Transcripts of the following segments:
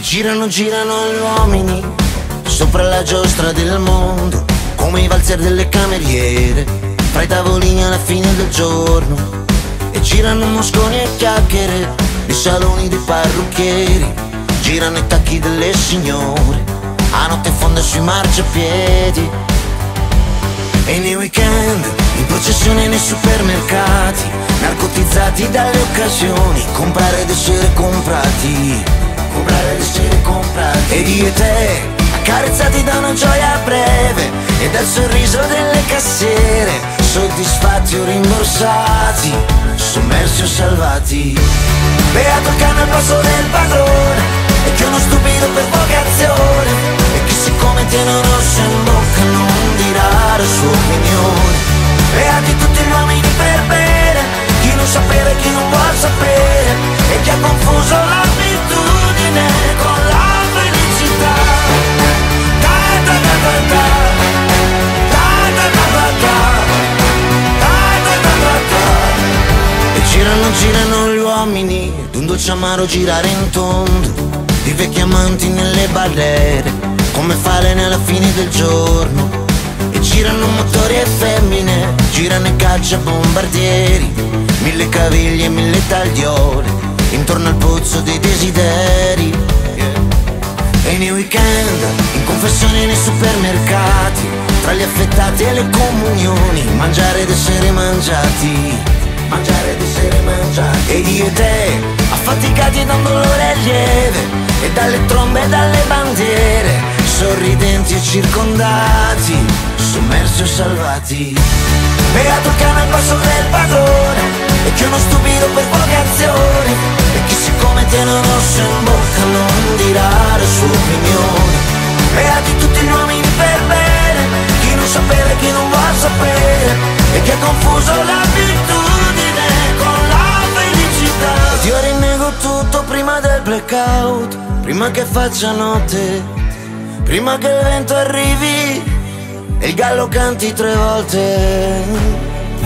girano, girano gli uomini sopra la giostra del mondo, come i valzer delle cameriere, fra i tavolini alla fine del giorno. E girano mosconi e chiacchiere nei saloni dei parrucchieri, girano i tacchi delle signore a notte fonda sui marciapiedi. E nei weekend, in processione nei supermercati, narcotizzati dalle occasioni, comprare ed essere comprati, comprare ed essere comprati. Ed io e te, accarezzati da una gioia breve e dal sorriso delle cassiere, soddisfatti o rimborsati, sommersi o salvati. Beato il cane al passo del padrone, e che uno stupido per vocazione, e che siccome tiene un rosso in bocca non dirà la sua opinione. Beati tutti gli uomini per bene, chi non sapere, chi non vuol sapere, e chi ha confuso l'abitudine con la felicità. Da da da da da, da da da da da, da da da da da. E girano, girano gli uomini d'un dolce amaro girare in tondo, di vecchi amanti nelle barriere, come falene alla fine del giorno. E girano motori e femmine, girano i cacciabombardieri, mille caviglie e mille tagliole, intorno al pozzo dei desideri. E nei weekend, in confessioni nei supermercati, tra gli affettati e le comunioni, mangiare ed essere mangiati, mangiare ed essere mangiati. Ed io e te, affaticati da un dolore lieve, e dalle trombe e dalle bandiere, sorridenti e circondati, sommersi o salvati. Beato il cane al passo del padrone, e che uno stupido per vocazione, e chi siccome tiene un rosso in bocca non dirà la sua opinione. Beati tutti gli uomini per bene, chi non sapere, chi non vuol sapere, e chi ha confuso l'abitudine con la felicità. Ed io rinnego tutto prima del blackout, prima che faccia notte, prima che il vento arrivi e il gallo canti 3 volte.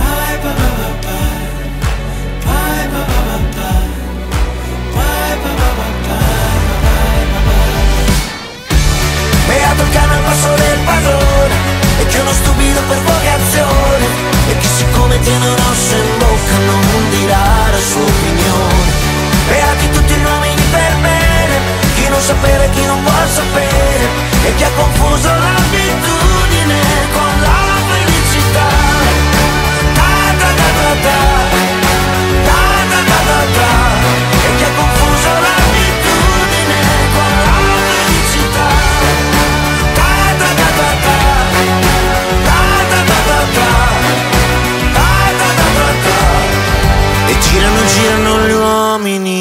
Beato il cane al passo del padrone, e che uno stupido per vocazione, e chi siccome tiene un rosso in bocca non dirà la sua opinione. Beati tutti gli uomini per bene, chi non sapere, chi non vuol sapere, e chi ha confuso l'abitudine con la felicità. Da da da da da, da da da da da, e chi ha confuso l'abitudine con la felicità. Da da da da da, da da da da da, da da da da da. E girano, girano gli uomini.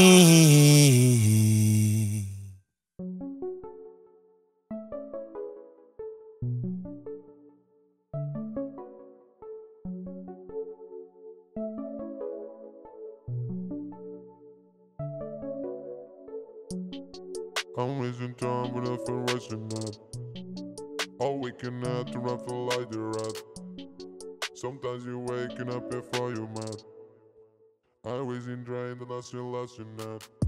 I'm wasting time, but I feel rushing up. All waking up to I feel like the rat. Sometimes you're waking up before you're mad. I wasting trying that I still lost your net.